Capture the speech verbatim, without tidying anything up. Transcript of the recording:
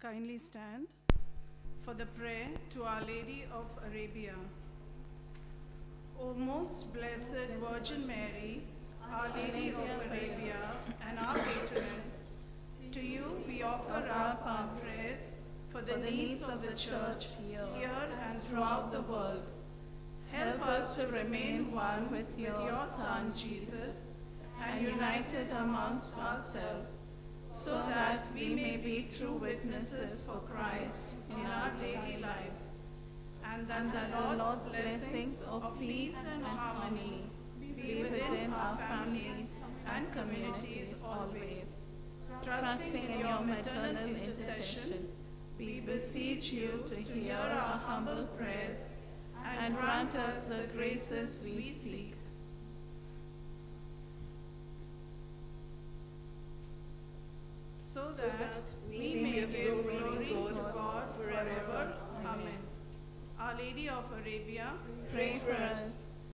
Kindly stand for the prayer to Our Lady of Arabia. O most blessed Virgin Mary, Our Lady of Arabia and our Patroness, to you we offer up our prayers for the needs of the Church here and throughout the world. Help us to remain one with your Son Jesus and united amongst ourselves, so that we may be true witnesses for Christ in our daily lives, and that the Lord's blessings of peace and harmony be within our families and communities always. Trusting in your maternal intercession, we beseech you to hear our humble prayers and grant us the graces we seek. So that we may give glory to God forever. Amen. Our Lady of Arabia, pray for us.